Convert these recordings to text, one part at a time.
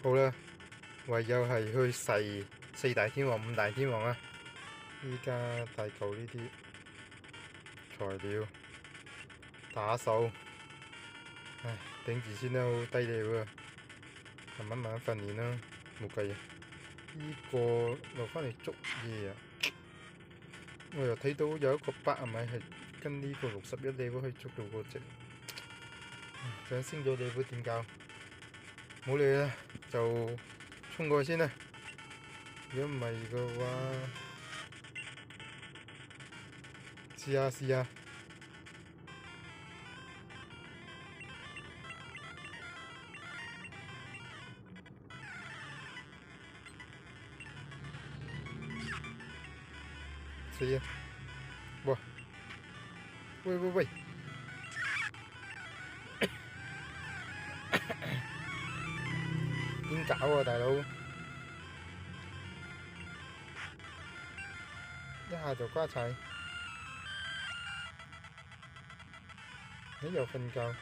好啦，唯有係去噬4大天王、5大天王啦。依家大嚿呢啲材料打手，唉，頂住先啦，好低調喎，慢慢訓練啦，冇計啊！呢個落返嚟捉嘢啊！我又睇到有一個8係咪係跟呢個61 level 可以捉到嗰隻，想升咗 level 點搞？冇理啦，就衝過去先啦。如果唔係嘅話，試下試下。死啊！哇！喂喂喂！點搞啊，大佬？一下就瓜柴，你又瞓覺，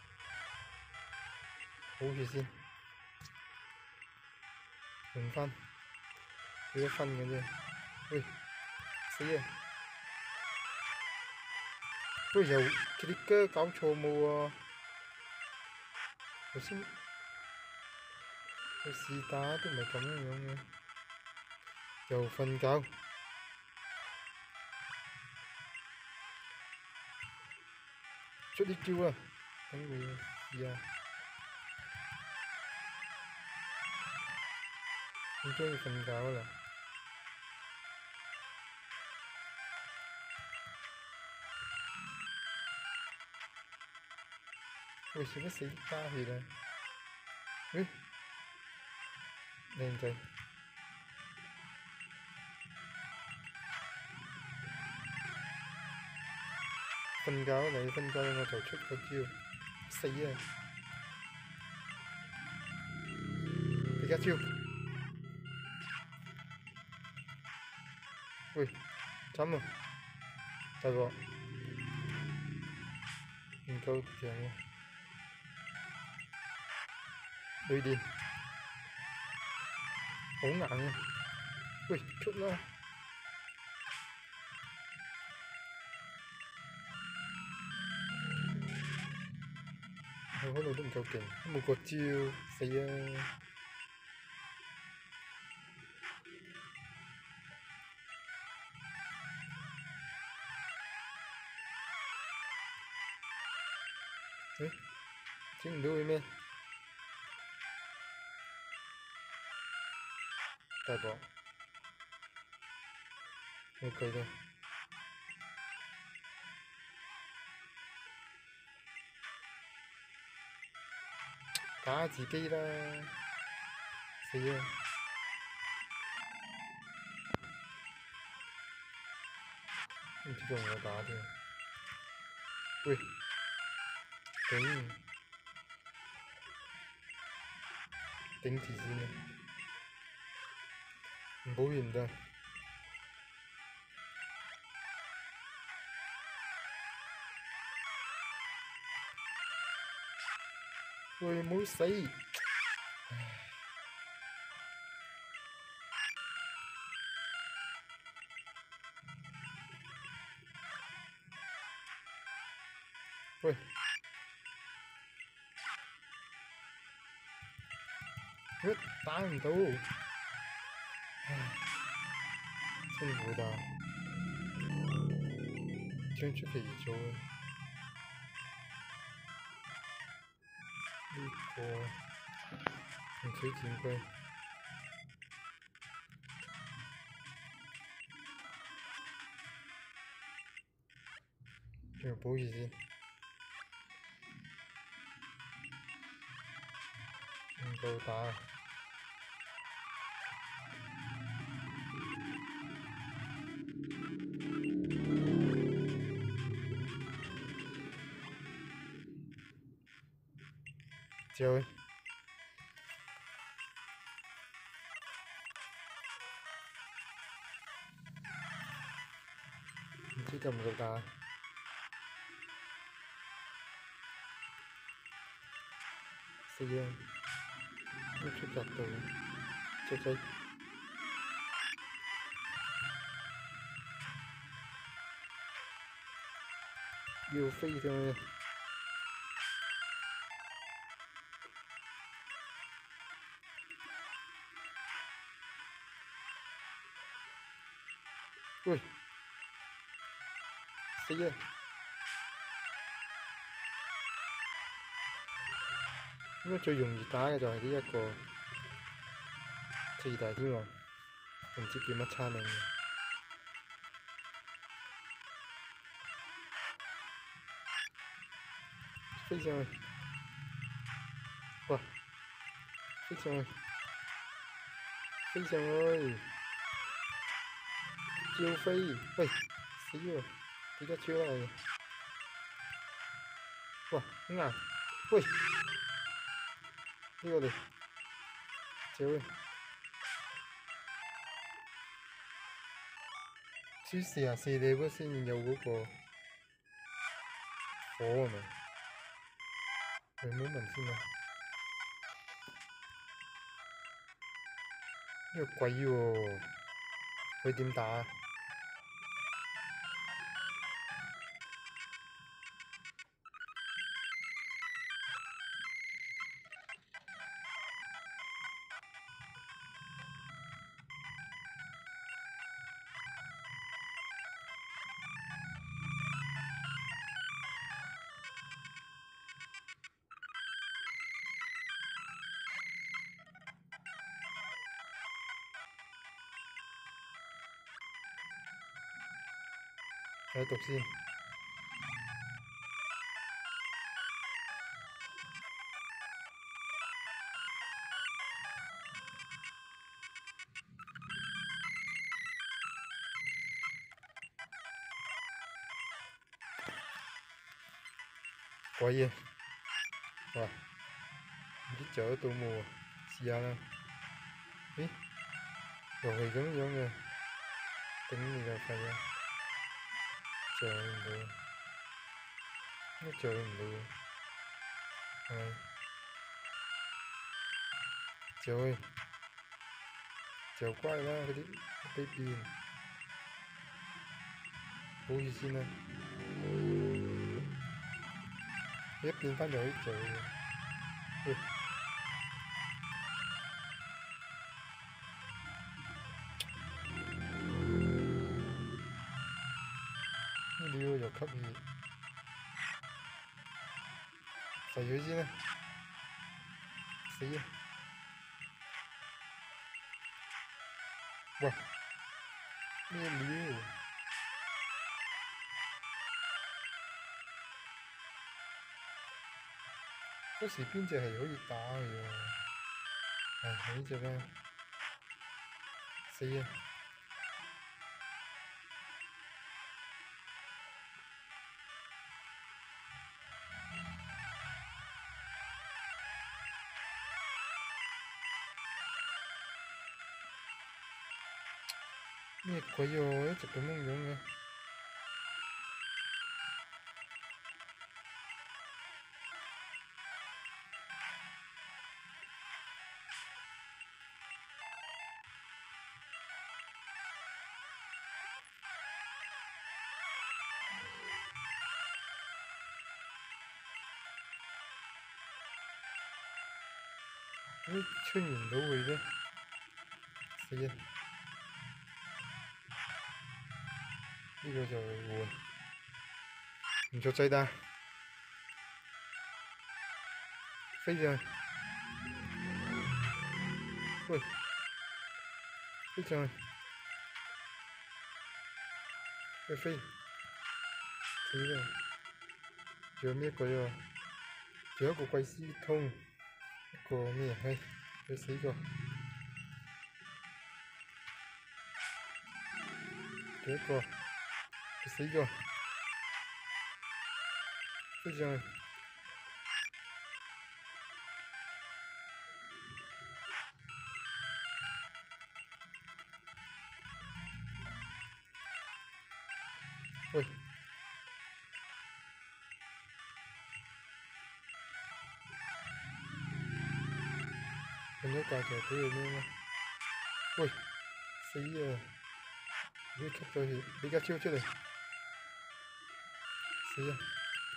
好住先，換翻，幾多分嘅啫？喂，死啊！喂，又click搞錯冇喎？頭先個試打都唔係咁樣嘅，又瞓覺。出啲招啊！等佢試下，我終於瞓覺啦。喂，使乜死加血啊？喂，靚仔，瞓覺你瞓覺我就出個招，死啊！而家招，喂，慘啊！大鑊，唔夠強喎，雷電，好硬啊！喂，出啦！我嗰度都唔夠勁，都冇個招，死啊！誒，整唔到佢咩？大鑊，冇計啦！打自己啦！死啊！唔知道我打添。喂，頂住先啦，唔保完的。喂，冇死！喂，打唔到，辛苦啦，將出奇咗呢個唔取錢龜，仲有保住先，唔夠打。之後，唔知夠唔夠打？死啊！ 出格到，隻仔要飛上去。喂，死啊！應該最容易打嘅就係呢一個四大天王，唔知叫乜叉名嘅。飛上去！哇！飛上去！飛上去！照飛！喂，死喎！幾多超嚟？哇，好硬！喂，呢個嚟，照去！先44 level 先有嗰個火係咪？有冇問先啊？呢個鬼喎，佢點打啊？睇讀先。鬼嘢！哇！唔知走得到冇喎？試下啦。咦？又係咁樣嘅，頂你個肺啊！做唔到，都做唔到喎。係，做就乖啦，嗰啲俾變，保住先啦。一變翻就可以做嘅。喂！料又吸熱，肥佢先啦，死啊！哇！咩料？嗰時邊隻係可以打嘅喎？係呢隻啦，死啊！咩鬼喎？一直咁樣嘅。點解出唔到去嘅？死啊！呢個就換，唔錯仔打，飛上去！喂，飛上去！喂飛！死啦！仲有咩鬼喎？仲有一個鬼絲通，一個咩？唉，佢死過。仲有一個，佢死過。飛上去！喂！ 瞓咗覺就俾佢咩咩？喂，死啊！俾佢吸咗血，比卡超出嚟，死啊！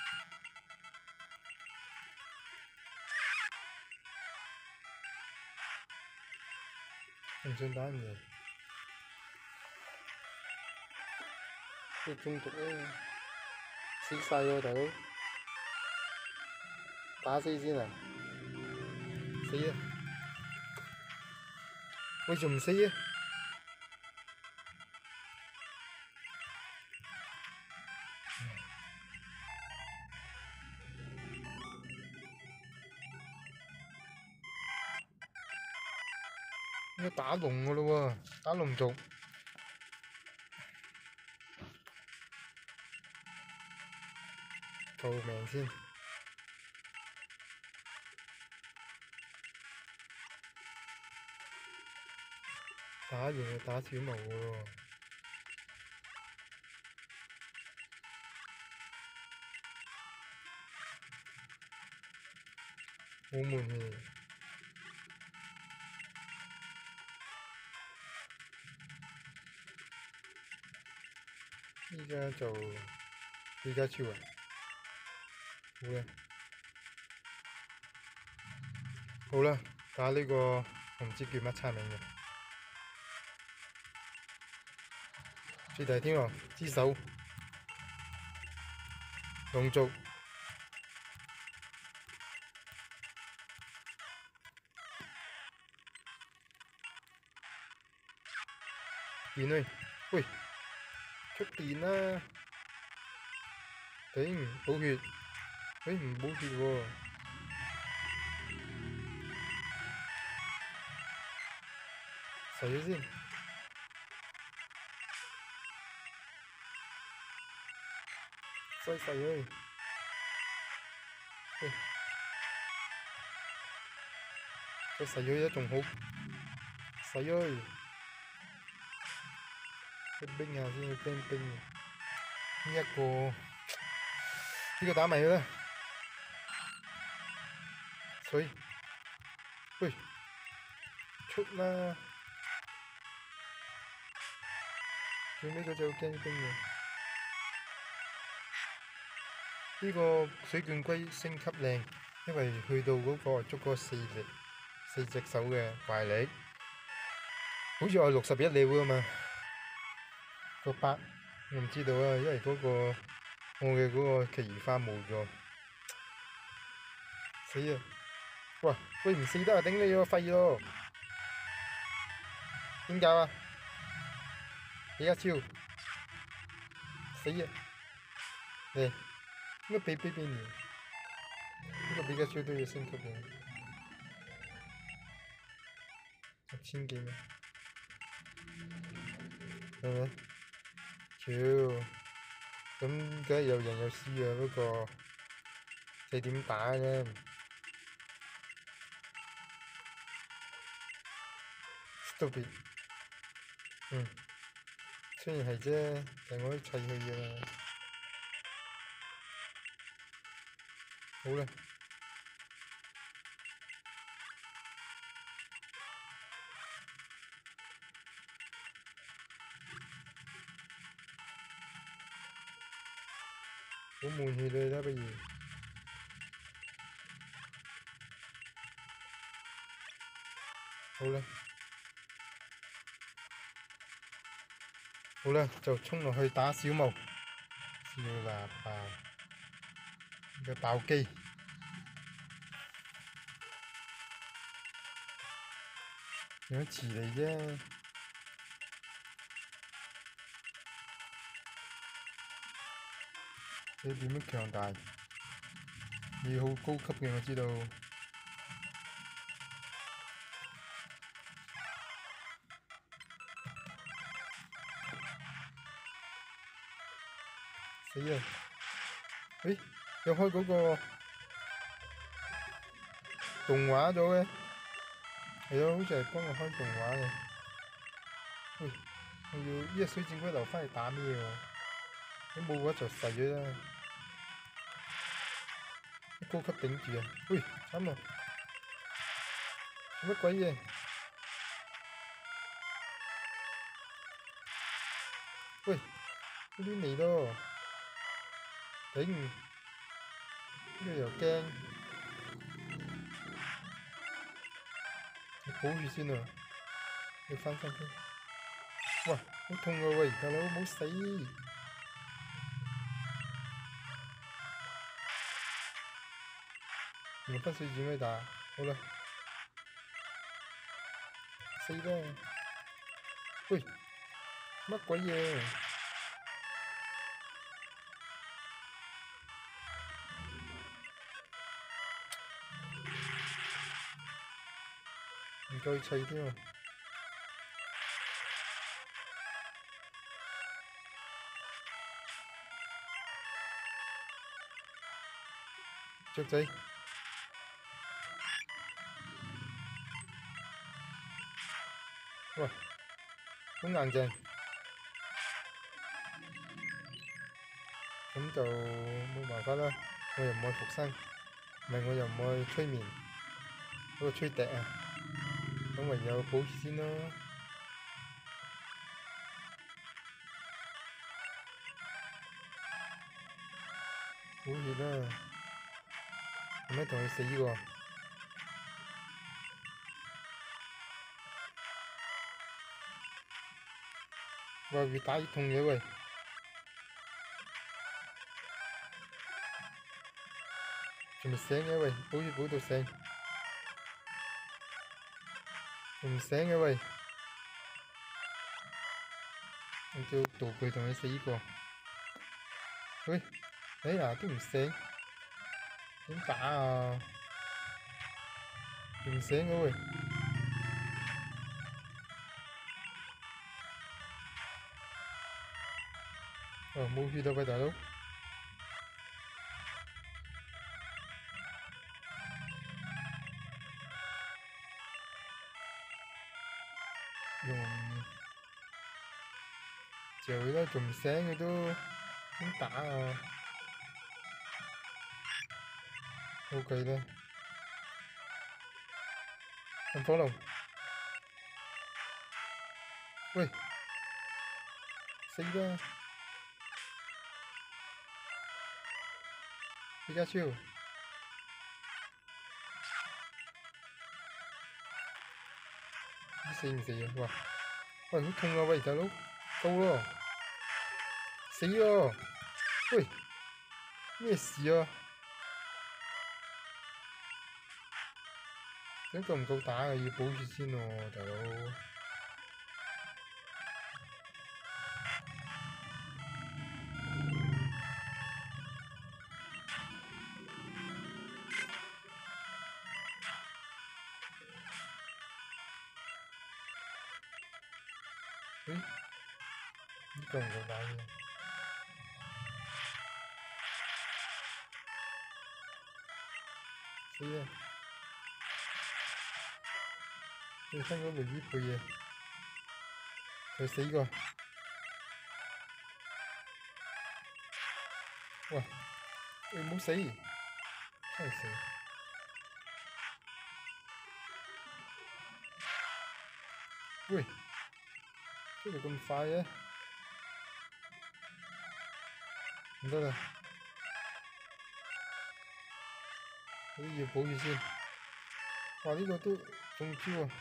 唔想打人哋，都中毒咧，死晒喎大佬，打死先啊！死啊！喂，仲唔死啊？應該打龍噶咯喎，打龍族，救命先！打完就打小毛噶喎，好悶氣。依家就比卡超啊，好啦，好啦，打呢個我唔知叫乜叉名嘅最大天王之手龍族，電啊！喂，出電啦！頂，補血，誒唔補血喎，洗咗先，再洗佢，喂，再洗咗一仲好，洗咗，去冰下先，去冰冰嘅，呢個打埋佢啦，水，喂，出啦！最尾嗰隻好驚冰嘅，呢個水箭龜升級靚，因為去到嗰個捉嗰4隻手嘅怪力，好似我61 level 啊嘛，個8我唔知道啊，因為嗰個我嘅嗰個奇異花冇咗，死啊！哇，喂唔死得啊，頂你個肺咯！點搞啊？比卡超，死啊！嚟，應該俾你，呢個比卡超都要升級嘅，6000幾咩？係咪？超，咁梗係有人有輸啊，不過你點打啫？Stupid，雖然係啫，但我都砌佢嘅。好啦，好悶氣你啦，不如。好啦，好啦，就衝落去打小毛，小喇叭，個爆機，有遲嚟啫。你點樣強大？你好高級嘅，我知道。死啊！誒，有開嗰個動畫咗嘅，係啊，好似係幫我開動畫嘅。喂，我要呢隻水箭龜留返嚟打咩喎？你冇嘅就細咗啦，高級頂住啊！喂，慘啊！ 乜鬼嘢？喂，呢邊嚟咯！頂，呢個又驚，你保住先啊！你翻身先。哇，好痛啊喂，大佬冇死！用分水剪去打，好啦，死啦！喂，乜鬼嘢？唔夠砌添啊！雀仔，喂，好硬淨，咁就冇辦法啦。我又唔愛復生，唔係我又唔愛催眠，嗰個吹笛啊，咁唯有保住先咯。好熱啊！做咩同佢死喎？哇！越打越痛嘅喂，仲未醒嘅喂，保住保到醒，仲唔醒嘅喂，用招道具同佢死過。喂，哎呀都唔醒，點打啊？仲唔醒嘅喂？哦，冇血到喂大佬。用嚼佢啦，仲唔醒佢都點打啊？冇計啦，噴火龍，喂，死啦！皮卡丘，死唔死啊？哇！喂，好痛啊！喂，大佬，到咯，死咯！喂，咩事啊？咁夠唔夠打啊？要保住先喎，大佬。誒，呢夠唔夠打嘅？死啦！你聽嗰部呢配嘢，佢死過。哇！你冇死，真係死！喂，出嚟咁快嘅？唔得啦，我都要保住先。哇！呢個都中招啊！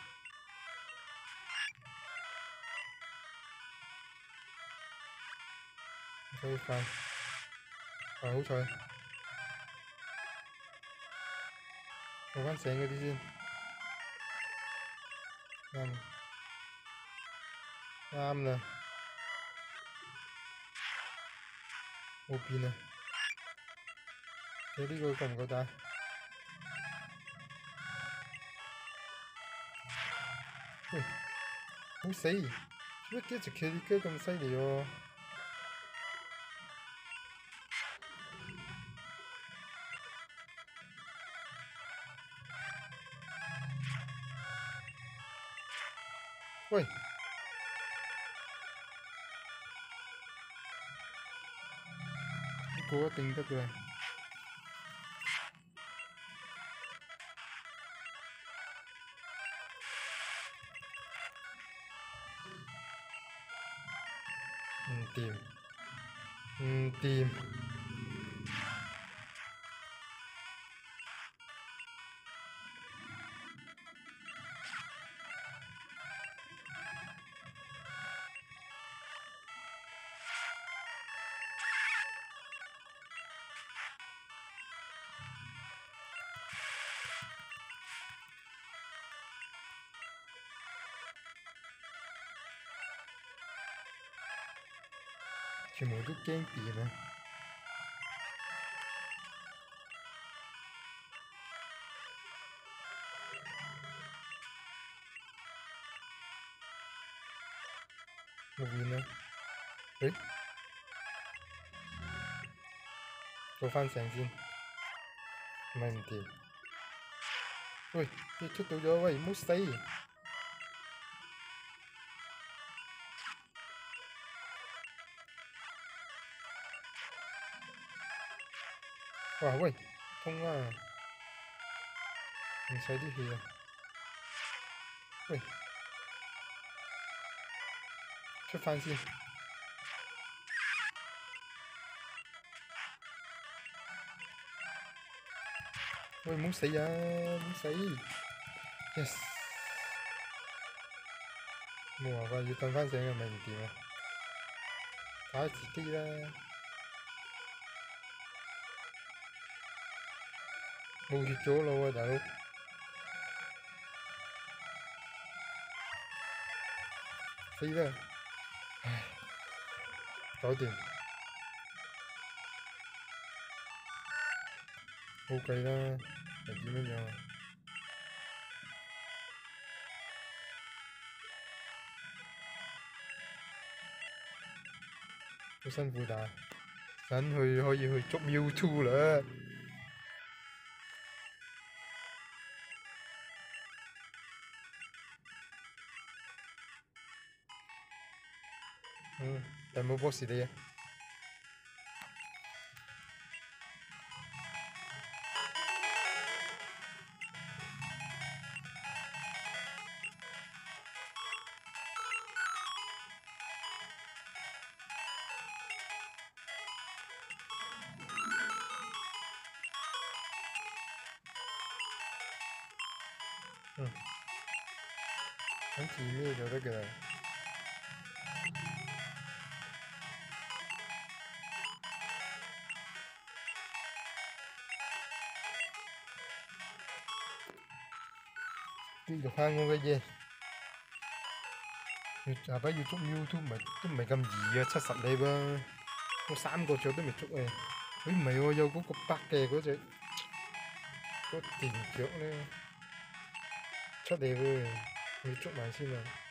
唔快，好彩，攞翻醒嗰啲先。啱啦，冇變啊！睇呢個夠唔夠打？喂，好死！做乜隻騎呢哥咁犀利喎？喂！呢個一定得嘅。 唔掂，唔掂。全部都驚變啊！冇變啦！誒，做翻成先，唔係唔掂。喂，你出到咗，喂，唔好死！哇喂，痛啊！唔使啲氣啊！喂，出翻先。喂，唔好死啊！唔好死 ！Yes， 冇辦法，要瞓翻醒嘅咪唔掂啊！打自己啦！冇血咗咯喎，大佬！死啦！唉，搞掂，冇計啦，係點樣樣啊？好辛苦打，等佢可以去捉 Mewtwo 啦。有冇 boss 你啊？等字咩就得㗎啦。繼續翻我嘅嘢。下擺要捉 Mewtwo 都唔係咁易啊，70你喎，我3個雀都未捉啊！唔係喎，有嗰個北嘅嗰隻嗰電雀咧，出嚟喎，要捉埋先啊！